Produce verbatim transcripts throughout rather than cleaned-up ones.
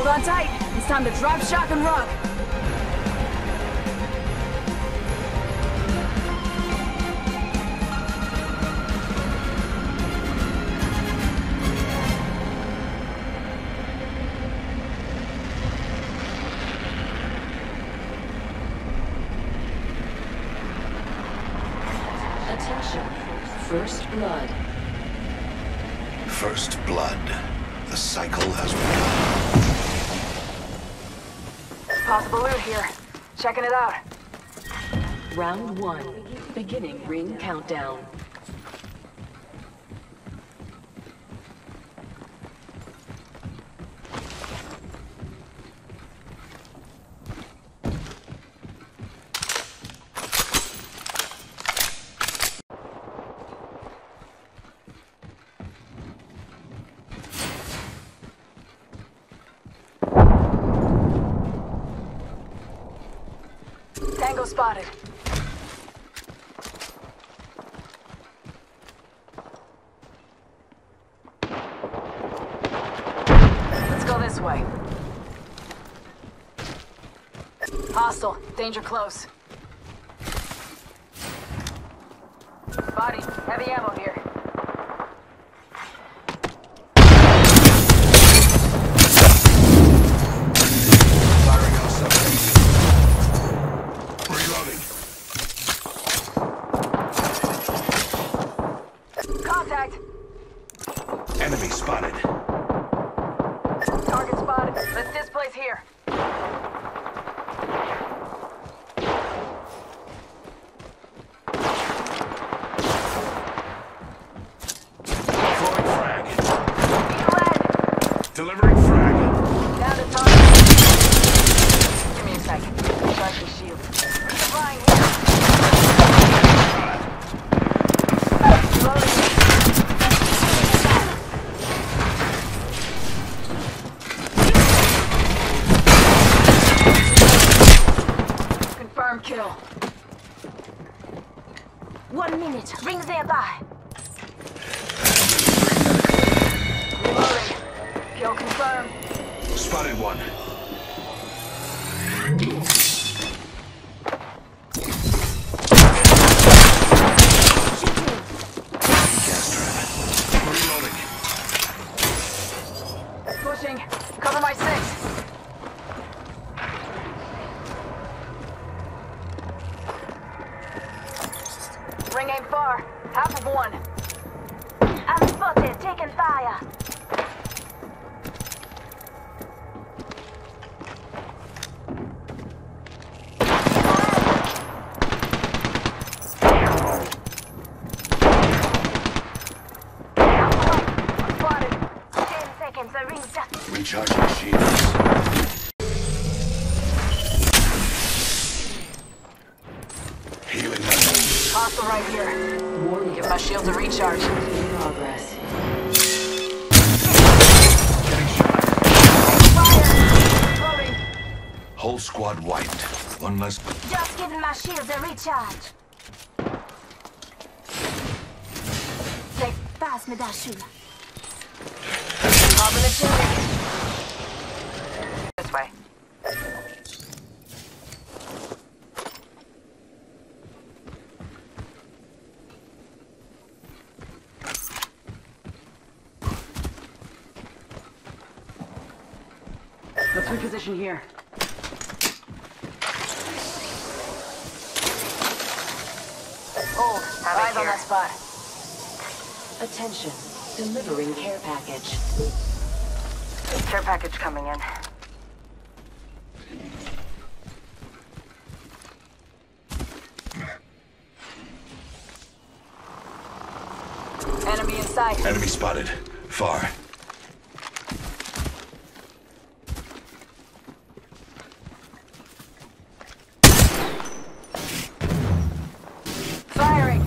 Hold on tight. It's time to drop, shock, and rock. Attention. First blood. First blood. The cycle has begun. Possible loot here. Checking it out. Round one. Beginning ring countdown. Tango spotted. Let's go this way. Hostile. Danger close. Body. Heavy ammo here. Enemy spotted. Target spotted. Let's displace here. Throwing frag. Lead. Delivering frag. Down to target. Give me a second. Charge the shield. Flying here. Reloading. Kill. One minute. Rings nearby. Reloading. Kill confirmed. Spotted one. Reloading. Pushing. Cover my six. Ring aim far. Half of one. I'm spotted. Taking fire. Spotted. Ten seconds. The ring's just... Recharging shields. Healing my wounds. Hostile right here. Warning. Give my shield a recharge. Progress. Getting shot. Fire! Reloading. Whole squad wiped. One less. Just giving my shields a recharge. Take pass me that shoe. Popping the chimney. This way. Let's reposition here. Hold. Eyes on that spot. Attention. Delivering care package. Care package coming in. Enemy in sight. Enemy spotted. Far. Firing.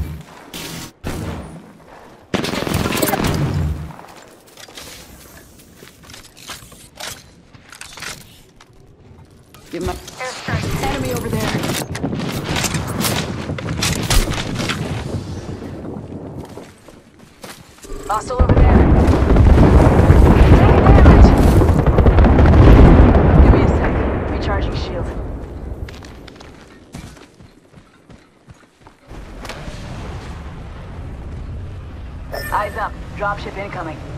Give him up. Enemy over there. Hostile over there. Taking damage. Eyes up. Dropship incoming.